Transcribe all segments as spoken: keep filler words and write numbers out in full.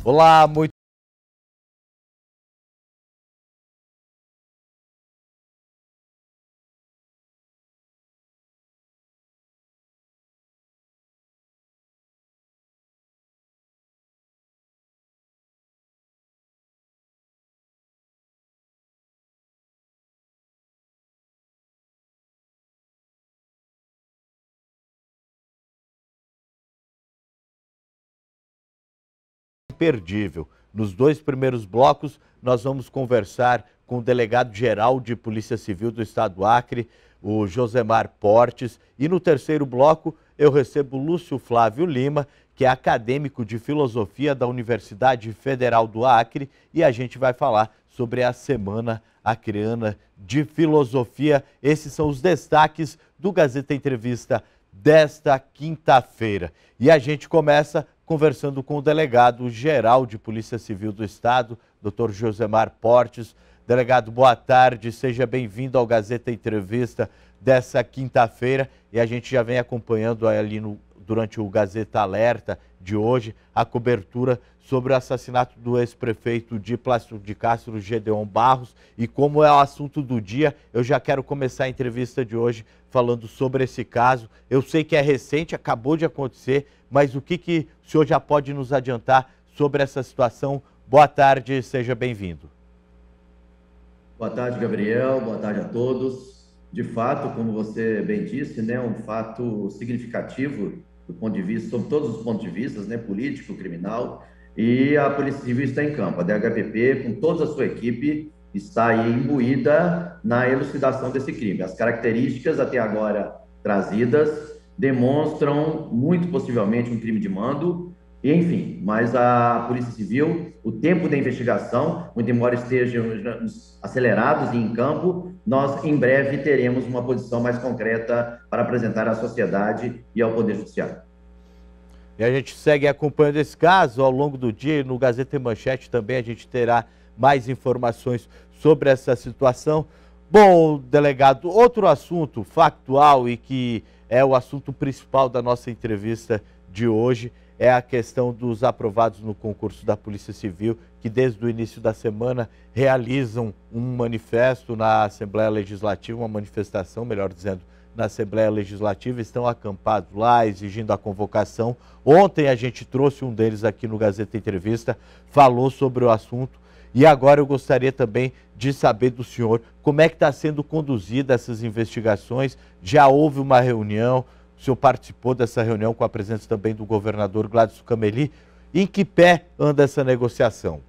Olá, muito imperdível. Nos dois primeiros blocos, nós vamos conversar com o delegado-geral de Polícia Civil do Estado do Acre, o Josemar Portes. E no terceiro bloco, eu recebo Lúcio Flávio Lima, que é acadêmico de Filosofia da Universidade Federal do Acre, e a gente vai falar sobre a Semana Acreana de Filosofia. Esses são os destaques do Gazeta Entrevista desta quinta-feira. E a gente começa conversando com o delegado-geral de Polícia Civil do Estado, doutor Josemar Portes. Delegado, boa tarde, seja bem-vindo ao Gazeta Entrevista dessa quinta-feira. E a gente já vem acompanhando ali no, durante o Gazeta Alerta de hoje a cobertura sobre o assassinato do ex-prefeito de Plácido de Castro, Gedeon Barros. E como é o assunto do dia, eu já quero começar a entrevista de hoje falando sobre esse caso. Eu sei que é recente, acabou de acontecer, mas o que, que o senhor já pode nos adiantar sobre essa situação? Boa tarde, seja bem-vindo. Boa tarde, Gabriel. Boa tarde a todos. De fato, como você bem disse, né, um fato significativo do ponto de vista, sob todos os pontos de vista, né, político, criminal, e a Polícia Civil está em campo. A D H P P, com toda a sua equipe, está aí imbuída na elucidação desse crime. As características até agora trazidas demonstram muito possivelmente um crime de mando, e, enfim, mas a Polícia Civil, o tempo da investigação, muito embora estejamos acelerados e em campo, nós em breve teremos uma posição mais concreta para apresentar à sociedade e ao Poder Judiciário. E a gente segue acompanhando esse caso ao longo do dia. No Gazeta e Manchete também a gente terá mais informações sobre essa situação. Bom, delegado, outro assunto factual e que é o assunto principal da nossa entrevista de hoje é a questão dos aprovados no concurso da Polícia Civil, que desde o início da semana realizam um manifesto na Assembleia Legislativa, uma manifestação, melhor dizendo, na Assembleia Legislativa, estão acampados lá, exigindo a convocação. Ontem a gente trouxe um deles aqui no Gazeta Entrevista, falou sobre o assunto, e agora eu gostaria também de saber do senhor como é que está sendo conduzida essas investigações. Já houve uma reunião, o senhor participou dessa reunião com a presença também do governador Gladys Cameli. Em que pé anda essa negociação?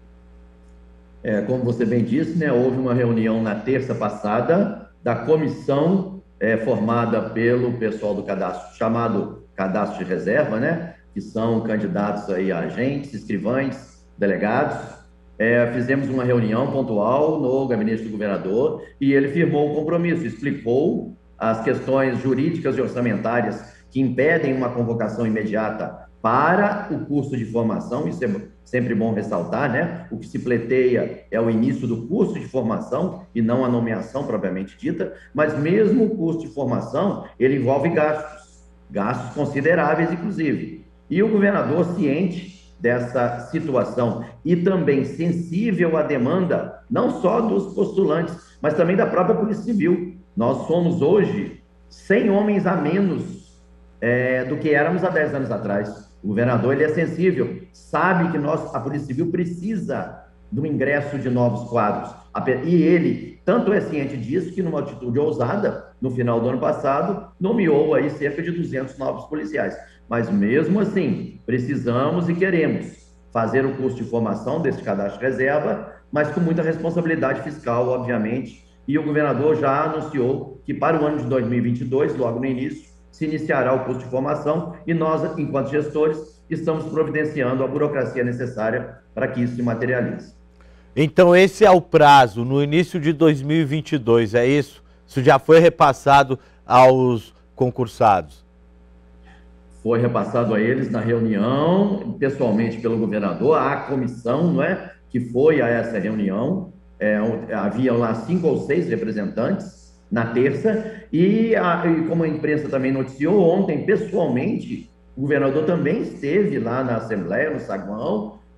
É, como você bem disse, né, houve uma reunião na terça passada da comissão é, formada pelo pessoal do cadastro, chamado cadastro de reserva, né, que são candidatos aí a agentes, escrivães, delegados. É, fizemos uma reunião pontual no gabinete do governador e ele firmou o compromisso, explicou as questões jurídicas e orçamentárias que impedem uma convocação imediata para o curso de formação. Isso é sempre bom ressaltar, né? O que se pleiteia é o início do curso de formação e não a nomeação propriamente dita, mas mesmo o curso de formação, ele envolve gastos, gastos consideráveis, inclusive. E o governador, ciente dessa situação e também sensível à demanda, não só dos postulantes, mas também da própria Polícia Civil. Nós somos hoje cem homens a menos é, do que éramos há dez anos atrás. O governador ele é sensível, sabe que nós, a Polícia Civil precisa do ingresso de novos quadros. E ele tanto é ciente disso que, numa atitude ousada, no final do ano passado, nomeou aí cerca de duzentos novos policiais. Mas mesmo assim, precisamos e queremos fazer o curso de formação desse cadastro de reserva, mas com muita responsabilidade fiscal, obviamente. E o governador já anunciou que para o ano de dois mil e vinte e dois, logo no início, se iniciará o curso de formação e nós, enquanto gestores, estamos providenciando a burocracia necessária para que isso se materialize. Então esse é o prazo, no início de dois mil e vinte e dois, é isso? Isso já foi repassado aos concursados? Foi repassado a eles na reunião, pessoalmente pelo governador, a comissão, não é, que foi a essa reunião. É, havia lá cinco ou seis representantes na terça, e, a, e como a imprensa também noticiou, ontem, pessoalmente, o governador também esteve lá na Assembleia, no saguão,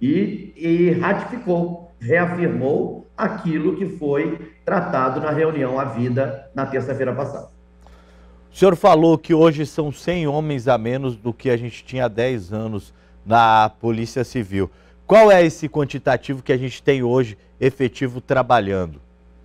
e, e ratificou, reafirmou aquilo que foi tratado na reunião à vida na terça-feira passada. O senhor falou que hoje são cem homens a menos do que a gente tinha há dez anos na Polícia Civil. Qual é esse quantitativo que a gente tem hoje efetivo trabalhando?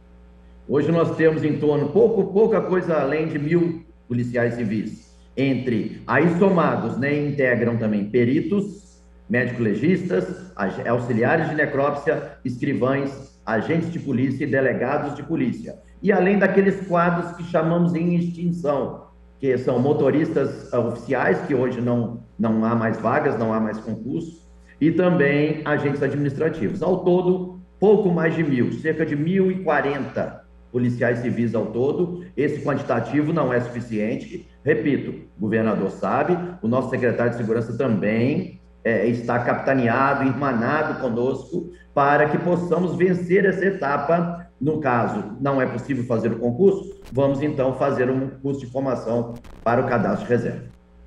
Hoje nós temos em torno, pouco, pouca coisa além de mil policiais civis. Entre, aí somados, né, integram também peritos, médico-legistas, auxiliares de necrópsia, escrivães, agentes de polícia e delegados de polícia. E além daqueles quadros que chamamos em extinção, que são motoristas oficiais, que hoje não, não há mais vagas, não há mais concurso, e também agentes administrativos. Ao todo, pouco mais de mil, cerca de mil e quarenta policiais civis ao todo. Esse quantitativo não é suficiente. Repito, o governador sabe, o nosso secretário de Segurança também é, está capitaneado, irmanado conosco, para que possamos vencer essa etapa. No caso, não é possível fazer o concurso, vamos então fazer um curso de formação para o cadastro de reserva.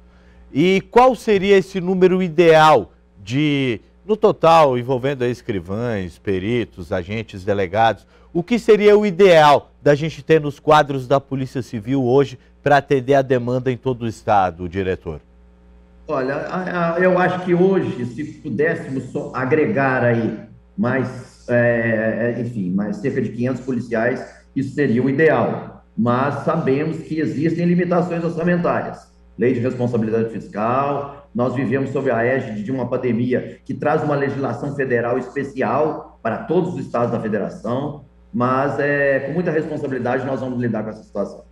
E qual seria esse número ideal de, no total, envolvendo escrivães, peritos, agentes, delegados, o que seria o ideal da gente ter nos quadros da Polícia Civil hoje para atender a demanda em todo o estado, diretor? Olha, eu acho que hoje, se pudéssemos agregar aí mais, é, enfim, mais cerca de quinhentos policiais, isso seria o ideal. Mas sabemos que existem limitações orçamentárias. Lei de responsabilidade fiscal, nós vivemos sob a égide de uma pandemia que traz uma legislação federal especial para todos os estados da federação, mas é, com muita responsabilidade nós vamos lidar com essa situação.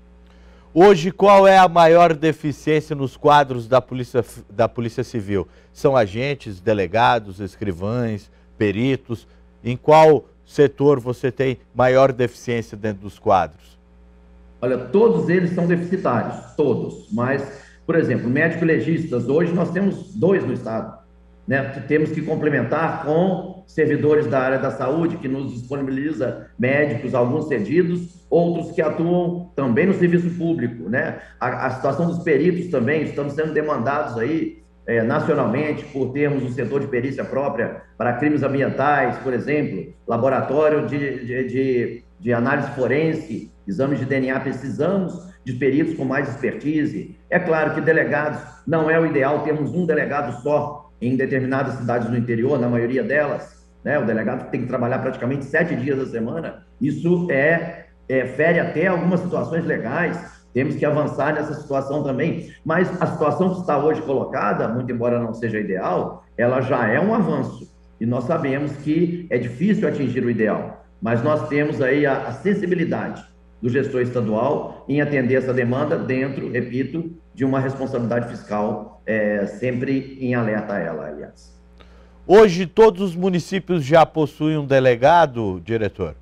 Hoje, qual é a maior deficiência nos quadros da Polícia, da Polícia Civil? São agentes, delegados, escrivães, peritos? Em qual setor você tem maior deficiência dentro dos quadros? Olha, todos eles são deficitários, todos. Mas, por exemplo, médico-legistas, hoje nós temos dois no estado, né? Temos que complementar com servidores da área da saúde, que nos disponibiliza médicos, alguns cedidos, outros que atuam também no serviço público, né? A, a situação dos peritos também, estamos sendo demandados aí é, nacionalmente por termos um setor de perícia própria para crimes ambientais, por exemplo, laboratório de, de, de, de análise forense, exames de D N A, precisamos de peritos com mais expertise. É claro que delegados, não é o ideal termos um delegado só em determinadas cidades do interior, na maioria delas, né? O delegado tem que trabalhar praticamente sete dias da semana. Isso é, é fere até algumas situações legais. Temos que avançar nessa situação também. Mas a situação que está hoje colocada, muito embora não seja ideal, ela já é um avanço. E nós sabemos que é difícil atingir o ideal. Mas nós temos aí a, a sensibilidade do gestor estadual em atender essa demanda dentro, repito, de uma responsabilidade fiscal é, sempre em alerta a ela, aliás. Hoje todos os municípios já possuem um delegado, diretor?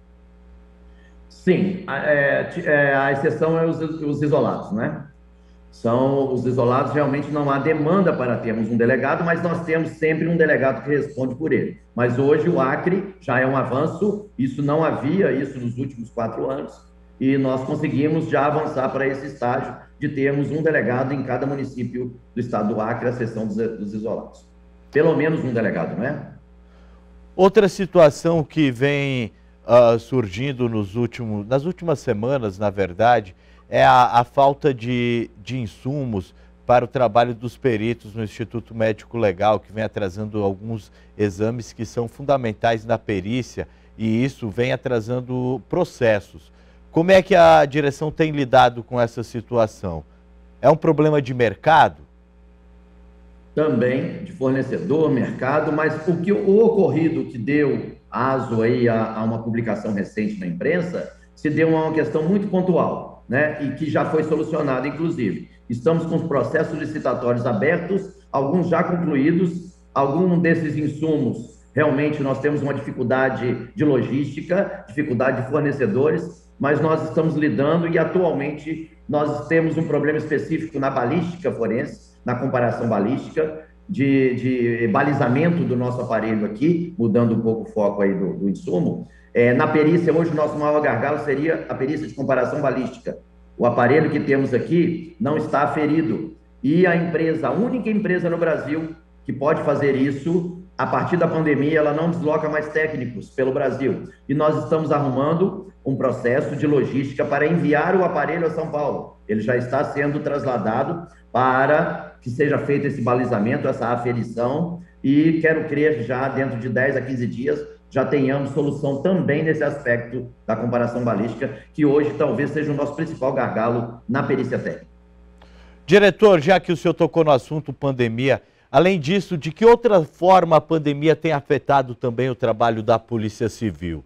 Sim, é, é, a exceção é os, os isolados, né? São os isolados, realmente não há demanda para termos um delegado, mas nós temos sempre um delegado que responde por ele. Mas hoje o Acre já é um avanço, isso não havia isso nos últimos quatro anos, e nós conseguimos já avançar para esse estágio de termos um delegado em cada município do estado do Acre, a seção dos, dos isolados. Pelo menos um delegado, não é? Outra situação que vem uh, surgindo nos últimos, nas últimas semanas, na verdade, é a, a falta de, de insumos para o trabalho dos peritos no Instituto Médico Legal, que vem atrasando alguns exames que são fundamentais na perícia, e isso vem atrasando processos. Como é que a direção tem lidado com essa situação? É um problema de mercado? Também de fornecedor, mercado, mas o, que, o ocorrido que deu aso aí a, a uma publicação recente na imprensa, se deu a uma questão muito pontual, né? E que já foi solucionada, inclusive. Estamos com os processos licitatórios abertos, alguns já concluídos, algum desses insumos, realmente nós temos uma dificuldade de logística, dificuldade de fornecedores, mas nós estamos lidando e atualmente nós temos um problema específico na balística forense, na comparação balística, de, de balizamento do nosso aparelho aqui, mudando um pouco o foco aí do, do insumo. É, na perícia, hoje o nosso maior gargalo seria a perícia de comparação balística. O aparelho que temos aqui não está aferido. E a empresa, a única empresa no Brasil que pode fazer isso, a partir da pandemia, ela não desloca mais técnicos pelo Brasil. E nós estamos arrumando um processo de logística para enviar o aparelho a São Paulo. Ele já está sendo trasladado para que seja feito esse balizamento, essa aferição, e quero crer que já dentro de dez a quinze dias já tenhamos solução também nesse aspecto da comparação balística, que hoje talvez seja o nosso principal gargalo na perícia técnica. Diretor, já que o senhor tocou no assunto pandemia, além disso, de que outra forma a pandemia tem afetado também o trabalho da Polícia Civil?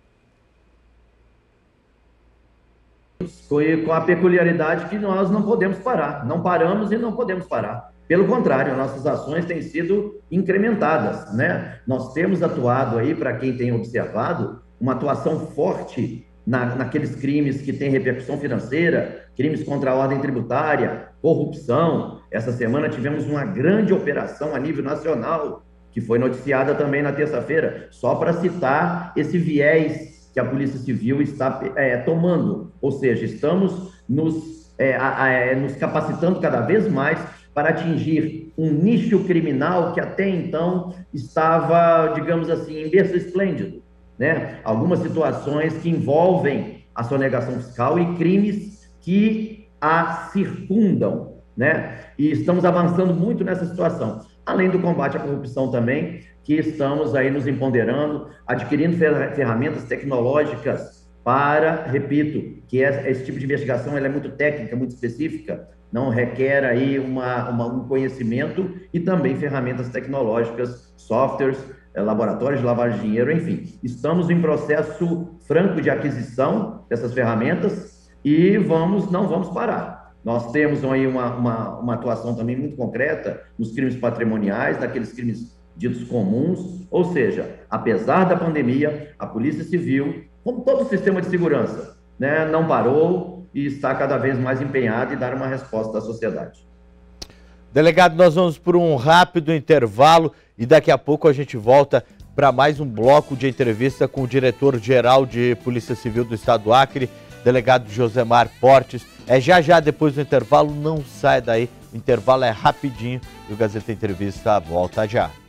Foi com a peculiaridade que nós não podemos parar, não paramos e não podemos parar. Pelo contrário, nossas ações têm sido incrementadas, né? Nós temos atuado aí, para quem tem observado, uma atuação forte na, naqueles crimes que têm repercussão financeira, crimes contra a ordem tributária, corrupção. Essa semana tivemos uma grande operação a nível nacional, que foi noticiada também na terça-feira, só para citar esse viés que a Polícia Civil está é, tomando, ou seja, estamos nos, é, a, a, nos capacitando cada vez mais para atingir um nicho criminal que até então estava, digamos assim, em berço esplêndido, né? Algumas situações que envolvem a sonegação fiscal e crimes que a circundam, né? E estamos avançando muito nessa situação. Além do combate à corrupção também, que estamos aí nos empoderando, adquirindo ferramentas tecnológicas para, repito, que esse tipo de investigação ela é muito técnica, muito específica, não requer aí uma, uma, um conhecimento e também ferramentas tecnológicas, softwares, laboratórios de lavagem de dinheiro, enfim. Estamos em processo franco de aquisição dessas ferramentas e vamos, não vamos parar. Nós temos aí uma, uma, uma atuação também muito concreta nos crimes patrimoniais, naqueles crimes ditos comuns, ou seja, apesar da pandemia, a Polícia Civil, como todo o sistema de segurança, né, não parou e está cada vez mais empenhada em dar uma resposta à sociedade. Delegado, nós vamos por um rápido intervalo e daqui a pouco a gente volta para mais um bloco de entrevista com o diretor-geral de Polícia Civil do Estado do Acre, delegado Josemar Portes. É já já depois do intervalo, não sai daí, o intervalo é rapidinho e o Gazeta Entrevista volta já.